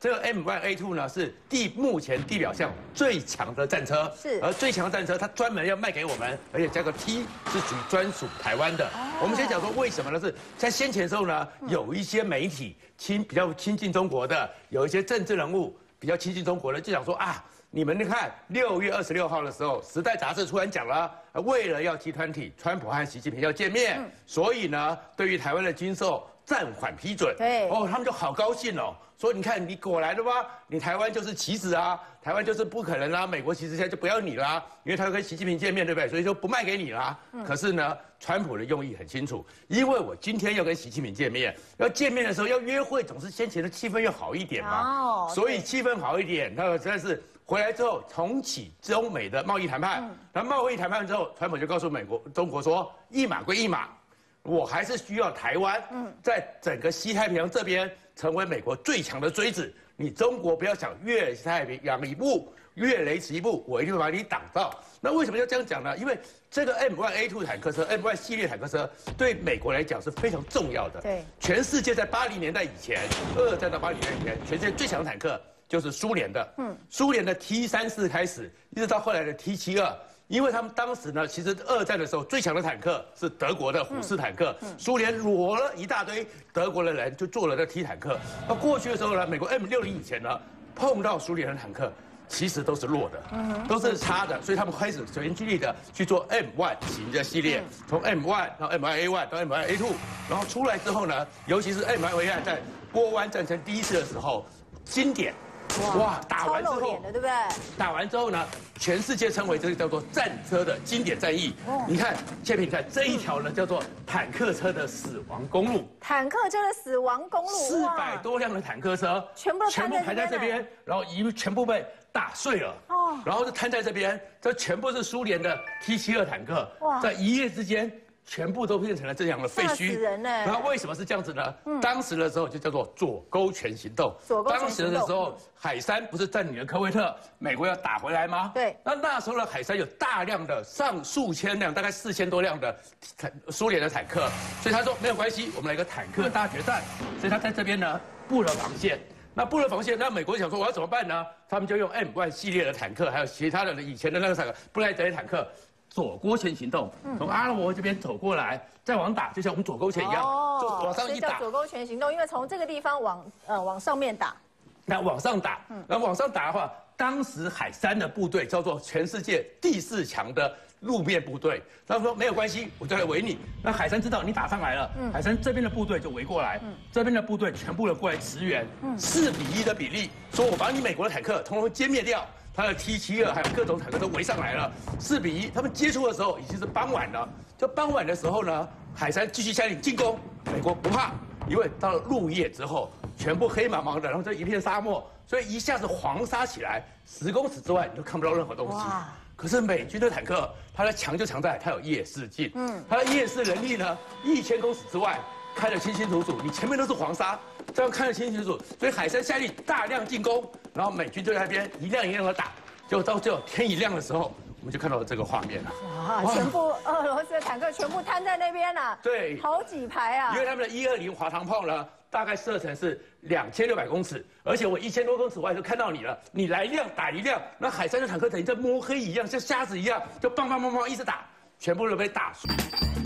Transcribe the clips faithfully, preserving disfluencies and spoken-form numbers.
这个 M 一 A 二 呢是地目前地表上最强的战车， 是， 而最强的战车它专门要卖给我们，而且加个 T 是属专属台湾的。哦、我们先讲说为什么呢？是在先前的时候呢，有一些媒体亲比较亲近中国的，有一些政治人物比较亲近中国的，就想说啊。 你们看，六月二十六号的时候，《时代》杂志突然讲了，为了要 T 二十，川普和习近平要见面，嗯、所以呢，对于台湾的军售暂缓批准。 对， 哦，他们就好高兴哦，说你看你果来了吧，你台湾就是棋子啊，台湾就是不可能啦，美国其实现在就不要你啦，因为他要跟习近平见面，对不对？所以说不卖给你啦。嗯、可是呢，川普的用意很清楚，因为我今天要跟习近平见面，要见面的时候要约会，总是先前的气氛要好一点嘛。哦，所以气氛好一点，那实在是。 回来之后重启中美的贸易谈判，然后贸易谈判之后，川普就告诉美国、中国说，一码归一码，我还是需要台湾，在整个西太平洋这边成为美国最强的锥子。你中国不要想越太平洋一步，越雷池一步，我一定会把你挡到。那为什么要这样讲呢？因为这个 M 一 A 二 坦克车 ，M 一 系列坦克车对美国来讲是非常重要的。对，全世界在八零年代以前，二战到八零年代以前，全世界最强的坦克。 就是苏联的，嗯，苏联的 T 三四开始，一直到后来的 T 七二，因为他们当时呢，其实二战的时候最强的坦克是德国的虎式坦克，嗯嗯、苏联裸了一大堆德国的人，就做了这 T 坦克。那过去的时候呢，美国 M 六零以前呢，碰到苏联的坦克，其实都是弱的，嗯、都是差的，所以他们开始全军力的去做 M 一 型的系列，从 M 一 到 M 一 A 一 到 M 一 A 二，然后出来之后呢，尤其是 M 一 A 二在波湾战争第一次的时候，经典。 哇！打完之后， 对不对？ 打完之后呢，全世界称为这个叫做战车的经典战役。哦、你看，谢平，你看这一条呢，叫做坦克车的死亡公路。 坦克车的死亡公路， 四百多辆的坦克车， 全部都全部排在这边，然后一路全部被打碎了。哦，然后就摊在这边，这全部是苏联的 T 七二坦克。哇，在一夜之间。 全部都变成了这样的废墟，然后为什么是这样子呢？嗯、当时的时候就叫做左勾拳行动。左勾拳行动。当时的时候，海山不是占领了科威特，美国要打回来吗？对。那那时候呢，海山有大量的上数千辆，大概四千多辆的苏联的坦克，所以他说没有关系，我们来个坦克大决战。所以他在这边呢布了防线。那布了防线，那美国想说我要怎么办呢？他们就用 M 一 系列的坦克，还有其他的以前的那个坦克，布莱德坦克。 左勾拳行动，从阿拉伯这边走过来，再往打，就像我们左勾拳一样，哦、就往上一打。 左勾拳行动，因为从这个地方往呃往上面打， 那往上打，那往上打的话，当时海山的部队叫做全世界第四强的路面部队，他们说没有关系，我就来围你。那海山知道你打上来了，嗯、海山这边的部队就围过来，嗯、这边的部队全部的过来驰援，四、嗯、比一的比例，说我把你美国的坦克统统歼灭掉。 他的 T 七二还有各种坦克都围上来了，四比一。他们接触的时候已经是傍晚了，就傍晚的时候呢，海山继续下令进攻。美国不怕，因为到了入夜之后，全部黑茫茫的，然后这一片沙漠，所以一下子黄沙起来，十公尺之外你都看不到任何东西。可是美军的坦克，它的强就强在它有夜视镜，嗯，它的夜视能力呢，一千公尺之外看得清清楚楚，你前面都是黄沙。 这样看得清清楚楚，所以海山下令大量进攻，然后美军就在那边一辆一辆的打，结果到最后天一亮的时候，我们就看到了这个画面了。 哇，全部俄罗斯的坦克全部摊在那边了。对，好几排啊。 因为他们的一二零滑膛炮呢，大概射程是两千六百公尺，而且我一千多公尺外就看到你了，你来一辆打一辆，那海山的坦克等于在摸黑一样，像瞎子一样，就棒棒棒棒一直打，全部都被打碎。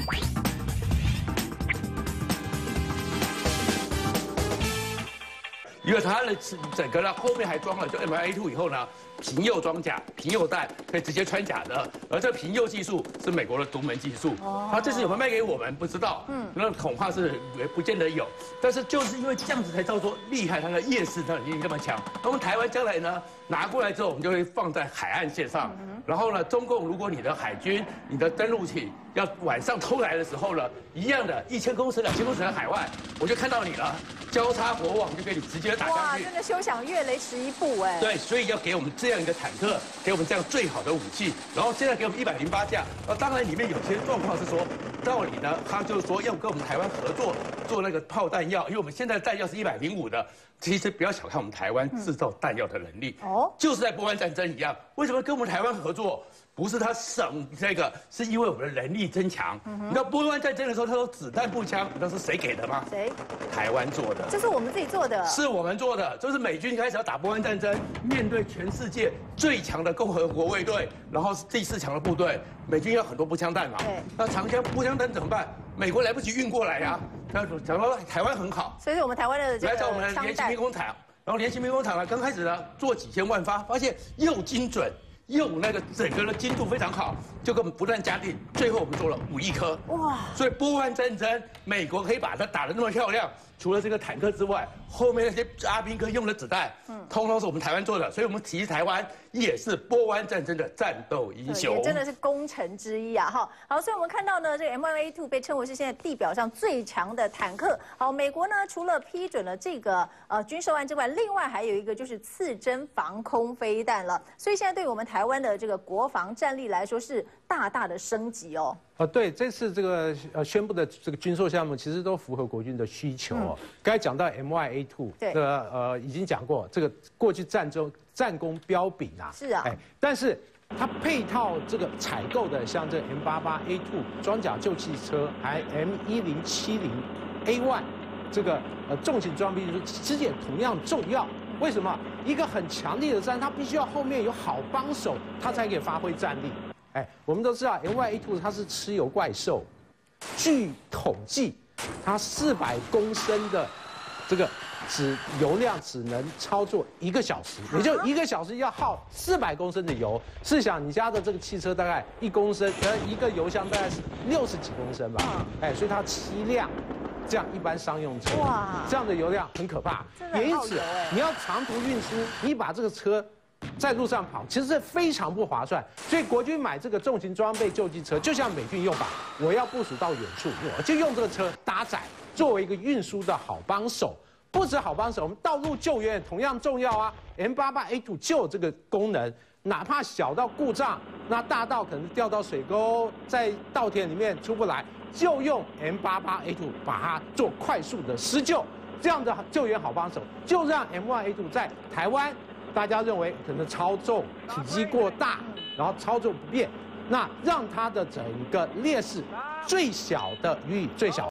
因为它的整个呢后面还装了，就 M 一 A 二 以后呢，平右装甲、平右弹可以直接穿甲的，而这平右技术是美国的独门技术。哦，它这次有没有卖给我们不知道，嗯，那恐怕是不见得有。但是就是因为这样子才叫做厉害，它的夜视它能力这么强。那我们台湾将来呢拿过来之后，我们就会放在海岸线上。嗯、然后呢，中共如果你的海军、你的登陆艇要晚上偷来的时候呢，一样的，一千公尺、两千公尺的海外，我就看到你了。 交叉火网就给你直接打下去， 哇，真的休想越雷池一步哎！ 对，所以要给我们这样一个坦克，给我们这样最好的武器，然后现在给我们一百零八架。那当然里面有些状况是说，道理呢，他就是说要跟我们台湾合作做那个炮弹药，因为我们现在弹药是一百零五的， 其实不要小看我们台湾制造弹药的能力，哦，就是在波湾战争一样，为什么跟我们台湾合作？不是他省这个，是因为我们的能力增强。嗯、你知道波湾战争的时候，他说子弹步枪，你知道是谁给的吗？ 谁？ 台湾做的。 这是我们自己做的。 是我们做的，这是美军开始要打波湾战争，面对全世界最强的共和国卫队，然后是第四强的部队，美军要很多步枪弹嘛。对。那长枪步枪弹怎么办？美国来不及运过来呀、啊。他讲到台湾很好， 所以是我们台湾的这个来找我们的联勤兵工厂，然后联勤兵工厂呢，刚开始呢做几千万发，发现又精准。又那个整个的精度非常好，就跟我们不断加定，最后我们做了五亿颗。哇！所以波湾战争，美国可以把它打得那么漂亮，除了这个坦克之外，后面那些阿兵哥用的子弹，嗯，通通是我们台湾做的，所以我们其实台湾也是波湾战争的战斗英雄， 也真的是功臣之一啊！哈，好，所以我们看到呢，这个 M one A two 被称为是现在地表上最强的坦克。好，美国呢除了批准了这个呃军售案之外，另外还有一个就是刺针防空飞弹了，所以现在对于我们台湾的这个国防战力来说是大大的升级哦。 呃，对，这次这个呃宣布的这个军售项目，其实都符合国军的需求哦。嗯、刚才讲到 M one A two， 这个呃已经讲过，这个过去战中战功彪炳啊。 是啊。哎， 但是它配套这个采购的，像这 M 八八 A two 装甲救气车，还 M 一零七零 A one 这个呃重型装备，其实也同样重要。为什么？一个很强力的战，它必须要后面有好帮手，它才可以发挥战力。哎，我们都知道 M one A two 它是蚩尤怪兽，据统计，它四百公升的这个只油量只能操作一个小时，也就一个小时要耗四百公升的油。试想你家的这个汽车大概一公升，呃，一个油箱大概是六十几公升吧，哎，所以它七辆。这样一般商用车，哇，这样的油量很可怕。也因此，你要长途运输，你把这个车在路上跑，其实是非常不划算。所以国军买这个重型装备救济车，就像美军用法，我要部署到远处，我就用这个车搭载，作为一个运输的好帮手。不止好帮手，我们道路救援也同样重要啊。M 八八 A two 就有这个功能。哪怕小到故障，那大到可能掉到水沟，在稻田里面出不来，就用 M 八八 A two 把它做快速的施救，这样的救援好帮手，就让 M one A two 在台湾，大家认为可能超重、体积过大，然后操作不便，那让它的整个劣势最小的予以最小。